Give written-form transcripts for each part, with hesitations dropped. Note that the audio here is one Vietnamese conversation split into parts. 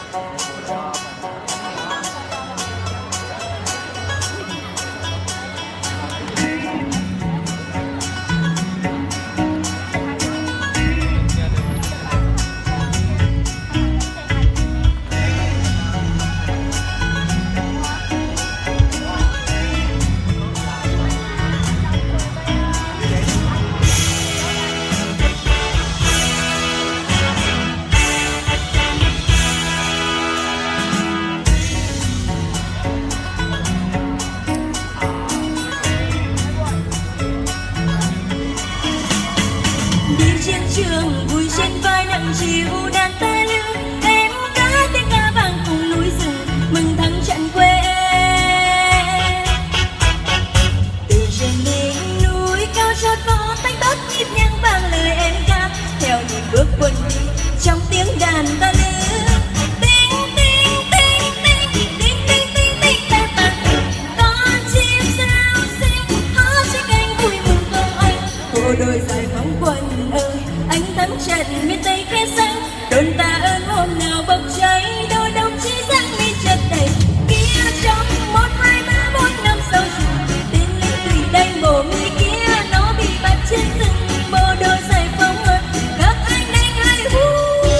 Trường vui trên vai nặng chiều đàn ta lưu em ca tiếng ca vang cùng núi rừng mừng thắng trận quê. Từ trên đỉnh núi cao chót vó tay tốt nhịp nhàng vang lời em ca theo nhịp bước quân đi trong tiếng đàn ta lưu. Tinh tinh tinh tinh tinh tinh tinh tinh ta ta con chim sao xinh hót trên cánh vui mừng công anh bộ đội giải phóng quân ơi. Anh thắng trận miền Tây khe xanh đồn ta ơn hôm nào bốc cháy đôi đồng chí sáng mi chất đầy kia trong 1, 2, 3, 4 năm sau trường tên lính thủy đánh bổ người kia nó bị bắt trên rừng bộ đội giải phóng ơi các anh đánh hay hú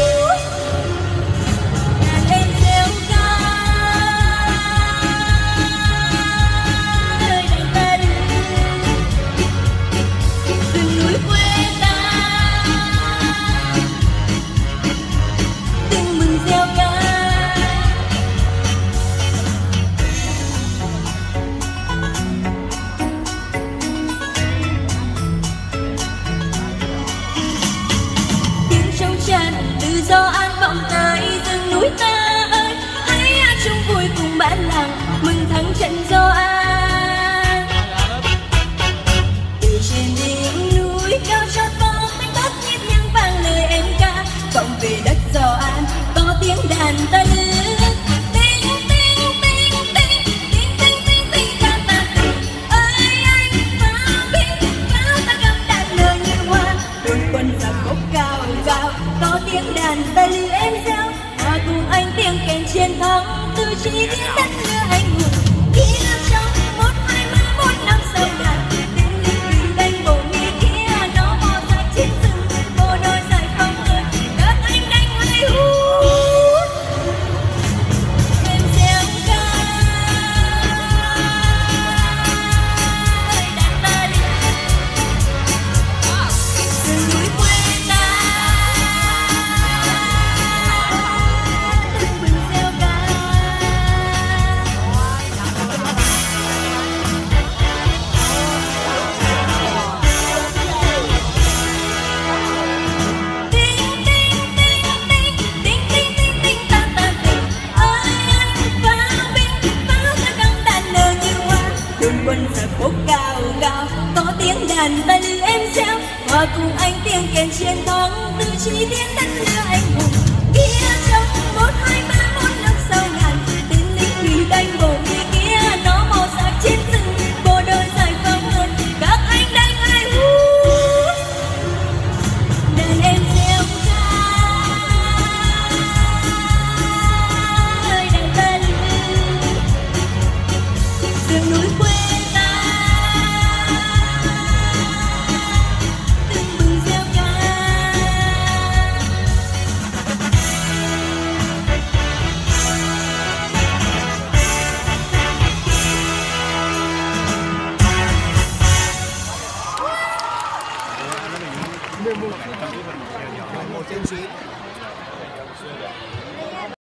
đàn em reo ca ơi đàn ta đi rừng núi quê tự do an vọng tới rừng núi ta ơi hãy chung vui cùng bản làng mừng thắng trận do an. Từ trên đỉnh núi cao chót vó tay tốt nhịp nhàng vang lời em ca vọng về đất do an có tiếng đàn ta lứa. Tinh tinh tinh tinh tinh tinh tinh tinh ta ta ơi anh pháo binh pháo ta cầm đàn lời như hoa đồn quân giặc bốc cao cao có tiếng đàn ta lưu em reo hòa cùng anh tiếng kèn chiến thắng từ chỉ tiếng đất nước anh hùng kia trong 1, 2, 3, 4 năm sau đàn tên lính thủy đánh bổ người kia nó mò ra chiến rừng bộ đội giải phóng ơi các anh đánh hay hú em reo ca ơi đàn ta đi rừng núi quê quân giặc bốc cao cao có tiếng đàn ta lưu em reo hòa cùng anh tiếng kèn chiến thắng từ chỉ tiếng đất nước anh hùng kia trong 1, 2, 3, 4 năm sau ngàn tên lính thủy đánh bổ người kia nó mò ra chiến rừng bộ đội giải phóng ơi các anh đánh hay hú đàn em reo ca ơi đàn ta lưu rừng núi quê một chiến sĩ